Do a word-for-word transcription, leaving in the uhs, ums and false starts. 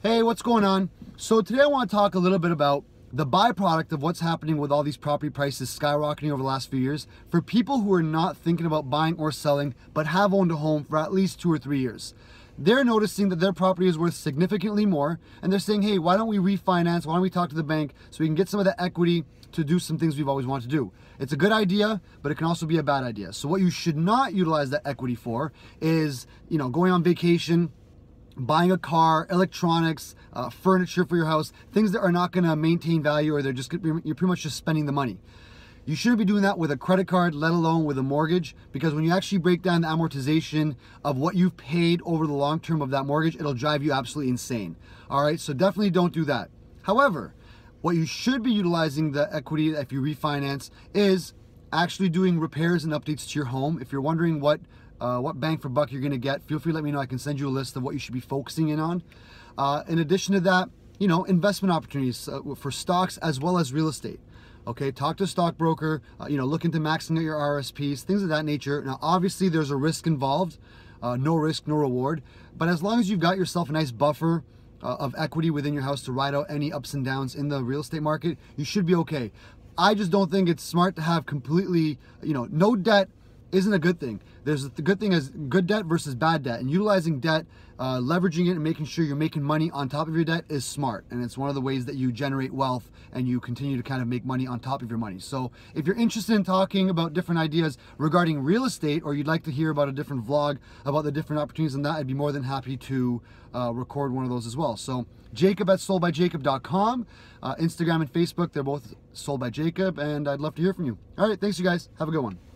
Hey, what's going on? So today I want to talk a little bit about the byproduct of what's happening with all these property prices skyrocketing over the last few years for people who are not thinking about buying or selling but have owned a home for at least two or three years. They're noticing that their property is worth significantly more, and they're saying, hey, why don't we refinance? Why don't we talk to the bank so we can get some of the equity to do some things we've always wanted to do? It's a good idea, but it can also be a bad idea. So what you should not utilize that equity for is, you know, going on vacation, buying a car, electronics, uh, furniture for your house, things that are not going to maintain value, or they're just you're pretty much just spending the money. You shouldn't be doing that with a credit card, let alone with a mortgage, because when you actually break down the amortization of what you've paid over the long term of that mortgage, it'll drive you absolutely insane. All right, so definitely don't do that. However, what you should be utilizing the equity if you refinance is actually doing repairs and updates to your home. If you're wondering what Uh, what bang for buck you're going to get, feel free to let me know. I can send you a list of what you should be focusing in on. Uh, in addition to that, you know, investment opportunities uh, for stocks as well as real estate. Okay, talk to a stockbroker, uh, you know, look into maxing out your R S Ps, things of that nature. Now, obviously, there's a risk involved. Uh, no risk, no reward. But as long as you've got yourself a nice buffer uh, of equity within your house to ride out any ups and downs in the real estate market, you should be okay. I just don't think it's smart to have completely, you know, no debt isn't a good thing. There's the good thing is good debt versus bad debt, and utilizing debt, uh, leveraging it and making sure you're making money on top of your debt is smart, and it's one of the ways that you generate wealth and you continue to kind of make money on top of your money. So if you're interested in talking about different ideas regarding real estate, or you'd like to hear about a different vlog about the different opportunities in that, I'd be more than happy to uh, record one of those as well. So Jacob at sold by jacob dot com, uh, Instagram and Facebook, they're both Sold by Jacob, and I'd love to hear from you. All right, thanks you guys. Have a good one.